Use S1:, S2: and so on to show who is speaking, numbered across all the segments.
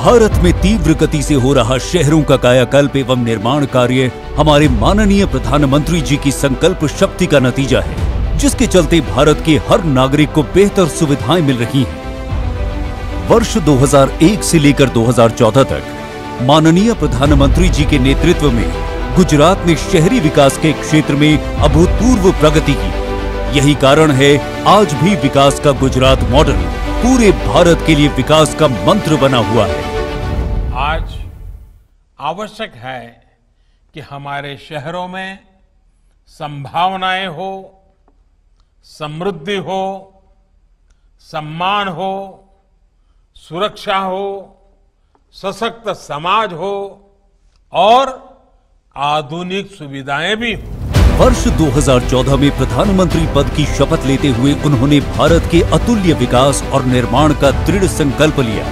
S1: भारत में तीव्र गति से हो रहा शहरों का कायाकल्प एवं निर्माण कार्य हमारे माननीय प्रधानमंत्री जी की संकल्प शक्ति का नतीजा है, जिसके चलते भारत के हर नागरिक को बेहतर सुविधाएं मिल रही हैं। वर्ष 2001 से लेकर 2014 तक माननीय प्रधानमंत्री जी के नेतृत्व में गुजरात ने शहरी विकास के क्षेत्र में अभूतपूर्व प्रगति की। यही कारण है आज भी विकास का गुजरात मॉडल पूरे भारत के लिए विकास का मंत्र बना हुआ है।
S2: आज आवश्यक है कि हमारे शहरों में संभावनाएं हो, समृद्धि हो, सम्मान हो, सुरक्षा हो, सशक्त समाज हो और आधुनिक सुविधाएं भी हो।
S1: वर्ष 2014 में प्रधानमंत्री पद की शपथ लेते हुए उन्होंने भारत के अतुल्य विकास और निर्माण का दृढ़ संकल्प लिया।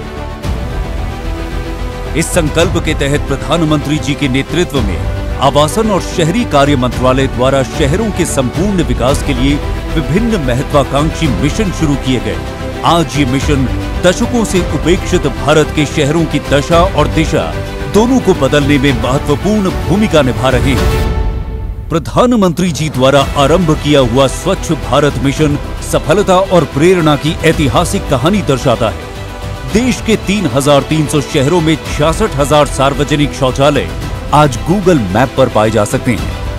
S1: इस संकल्प के तहत प्रधानमंत्री जी के नेतृत्व में आवासन और शहरी कार्य मंत्रालय द्वारा शहरों के संपूर्ण विकास के लिए विभिन्न महत्वाकांक्षी मिशन शुरू किए गए। आज ये मिशन दशकों से उपेक्षित भारत के शहरों की दशा और दिशा दोनों को बदलने में महत्वपूर्ण भूमिका निभा रहे हैं। प्रधानमंत्री जी द्वारा आरंभ किया हुआ स्वच्छ भारत मिशन सफलता और प्रेरणा की ऐतिहासिक कहानी दर्शाता है। देश के 3,300 शहरों में 66,000 सार्वजनिक शौचालय आज गूगल मैप पर पाए जा सकते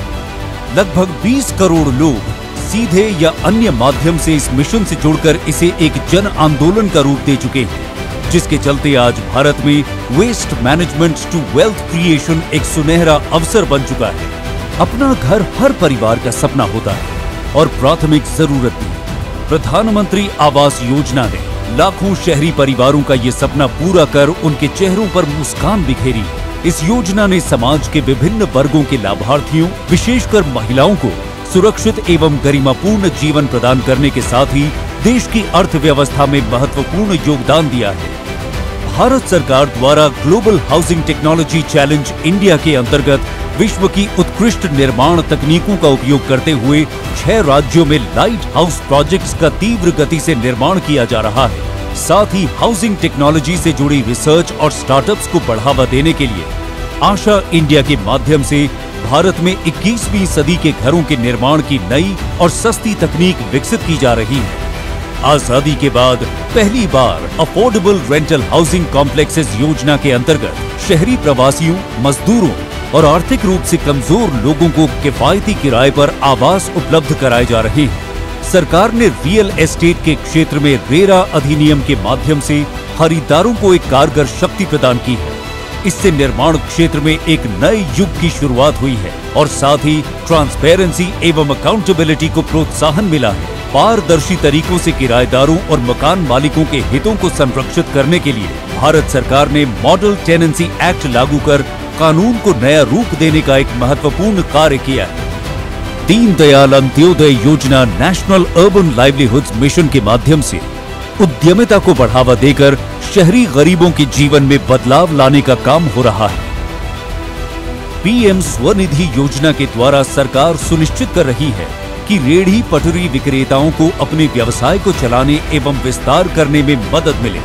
S1: हैं। लगभग 20 करोड़ लोग सीधे या अन्य माध्यम से इस मिशन से जुड़कर इसे एक जन आंदोलन का रूप दे चुके हैं, जिसके चलते आज भारत में waste management to wealth creation एक सुनहरा अवसर बन चुका है। अपना घर हर परिवार का सपना होता है और प्राथमिक जरूरत भी। प्रधानमंत्री आवास योजना ने लाखों शहरी परिवारों का ये सपना पूरा कर उनके चेहरों पर मुस्कान बिखेरी। इस योजना ने समाज के विभिन्न वर्गों के लाभार्थियों, विशेषकर महिलाओं को सुरक्षित एवं गरिमापूर्ण जीवन प्रदान करने के साथ ही देश की अर्थव्यवस्था में महत्वपूर्ण योगदान दिया है। भारत सरकार द्वारा global housing technology challenge India के अंतर्गत विश्व की उत्कृष्ट निर्माण तकनीकों का उपयोग करते हुए 6 राज्यों में लाइट हाउस प्रोजेक्ट्स का तीव्र गति से निर्माण किया जा रहा है। साथ ही हाउसिंग टेक्नोलॉजी से जुड़ी रिसर्च और स्टार्टअप्स को बढ़ावा देने के लिए आशा इंडिया के माध्यम से भारत में 21वीं सदी के घरों के निर्माण की नई और सस्ती तकनीक विकसित की जा रही है। आजादी के बाद पहली बार अफोर्डेबल रेंटल हाउसिंग कॉम्प्लेक्सेस योजना के अंतर्गत शहरी प्रवासियों, मजदूरों और आर्थिक रूप से कमजोर लोगों को किफायती किराए पर आवास उपलब्ध कराए जा रहे हैं। सरकार ने रियल एस्टेट के क्षेत्र में रेरा अधिनियम के माध्यम से खरीदारों को एक कारगर शक्ति प्रदान की है। इससे निर्माण क्षेत्र में एक नए युग की शुरुआत हुई है और साथ ही ट्रांसपेरेंसी एवं अकाउंटेबिलिटी को प्रोत्साहन मिला है। पारदर्शी तरीकों से किराएदारों और मकान मालिकों के हितों को संरक्षित करने के लिए भारत सरकार ने मॉडल टेनेंसी एक्ट लागू कर कानून को नया रूप देने का एक महत्वपूर्ण कार्य किया है। दीनदयाल अंत्योदय योजना नेशनल अर्बन लाइवलीहुड्स मिशन के माध्यम से उद्यमिता को बढ़ावा देकर शहरी गरीबों के जीवन में बदलाव लाने का काम हो रहा है। पीएम स्वनिधि योजना के द्वारा सरकार सुनिश्चित कर रही है कि रेहड़ी पटरी विक्रेताओं को अपने व्यवसाय को चलाने एवं विस्तार करने में मदद मिले।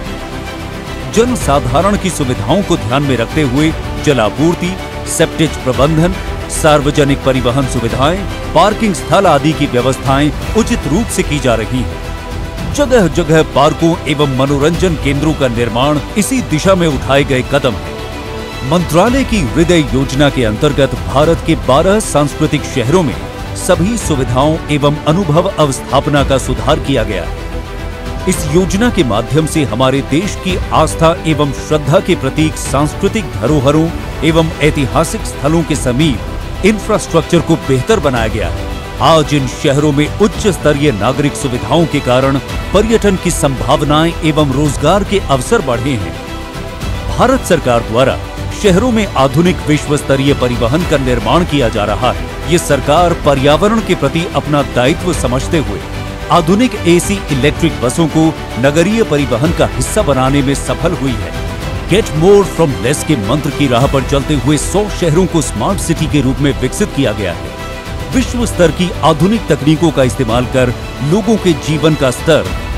S1: जन साधारण की सुविधाओं को ध्यान में रखते हुए जलापूर्ति, सेप्टेज प्रबंधन, सार्वजनिक परिवहन सुविधाएं, पार्किंग स्थल आदि की व्यवस्थाएं उचित रूप से की जा रही हैं। जगह जगह पार्कों एवं मनोरंजन केंद्रों का निर्माण इसी दिशा में उठाए गए कदम है। मंत्रालय की हृदय योजना के अंतर्गत भारत के 12 सांस्कृतिक शहरों में सभी सुविधाओं एवं अनुभव अवस्थापना का सुधार किया गया है। इस योजना के माध्यम से हमारे देश की आस्था एवं श्रद्धा के प्रतीक सांस्कृतिक धरोहरों एवं ऐतिहासिक स्थलों के समीप इंफ्रास्ट्रक्चर को बेहतर बनाया गया है। आज इन शहरों में उच्च स्तरीय नागरिक सुविधाओं के कारण पर्यटन की संभावनाएं एवं रोजगार के अवसर बढ़े हैं। भारत सरकार द्वारा शहरों में आधुनिक विश्व स्तरीय परिवहन का निर्माण किया जा रहा है। ये सरकार पर्यावरण के प्रति अपना दायित्व समझते हुए आधुनिक एसी इलेक्ट्रिक बसों को नगरीय परिवहन का हिस्सा बनाने में सफल हुई है। गेट मोर फ्रॉम लेस के मंत्र की राह पर चलते हुए 100 शहरों को स्मार्ट सिटी के रूप में विकसित किया गया है। विश्व स्तर की आधुनिक तकनीकों का इस्तेमाल कर लोगों के जीवन का स्तर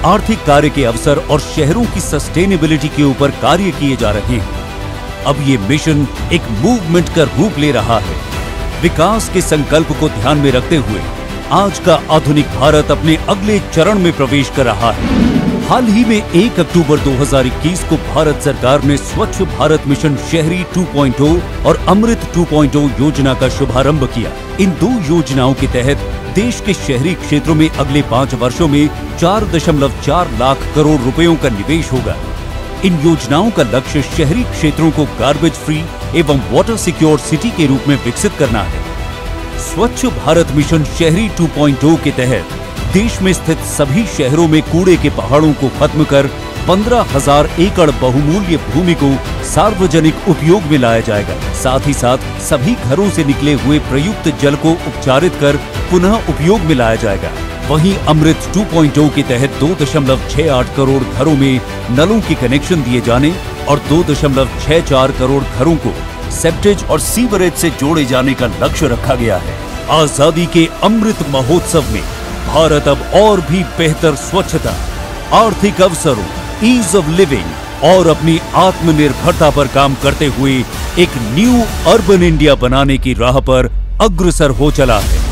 S1: आर्थिक कार्य के अवसर और शहरों की सस्टेनेबिलिटी के ऊपर कार्य किए जा रहे हैं। अब ये मिशन एक मूवमेंट का रूप ले रहा है। विकास के संकल्प को ध्यान में रखते हुए आज का आधुनिक भारत अपने अगले चरण में प्रवेश कर रहा है। हाल ही में 1 अक्टूबर 2021 को भारत सरकार ने स्वच्छ भारत मिशन शहरी 2.0 और अमृत 2.0 योजना का शुभारंभ किया। इन दो योजनाओं के तहत देश के शहरी क्षेत्रों में अगले 5 वर्षों में 4.4 लाख करोड़ रुपयों का निवेश होगा। इन योजनाओं का लक्ष्य शहरी क्षेत्रों को गार्बेज फ्री एवं वाटर सिक्योर सिटी के रूप में विकसित करना है। स्वच्छ भारत मिशन शहरी 2.0 के तहत देश में स्थित सभी शहरों में कूड़े के पहाड़ों को खत्म कर 15,000 एकड़ बहुमूल्य भूमि को सार्वजनिक उपयोग में लाया जाएगा। साथ ही साथ सभी घरों से निकले हुए प्रयुक्त जल को उपचारित कर पुनः उपयोग में लाया जाएगा। वहीं अमृत 2.0 के तहत 2.68 करोड़ घरों में नलों के कनेक्शन दिए जाने और 2.64 करोड़ घरों को सेप्टेज और सीवरेज से जोड़े जाने का लक्ष्य रखा गया है। आजादी के अमृत महोत्सव में भारत अब और भी बेहतर स्वच्छता, आर्थिक अवसरों, ईज ऑफ लिविंग और अपनी आत्मनिर्भरता पर काम करते हुए एक न्यू अर्बन इंडिया बनाने की राह पर अग्रसर हो चला है।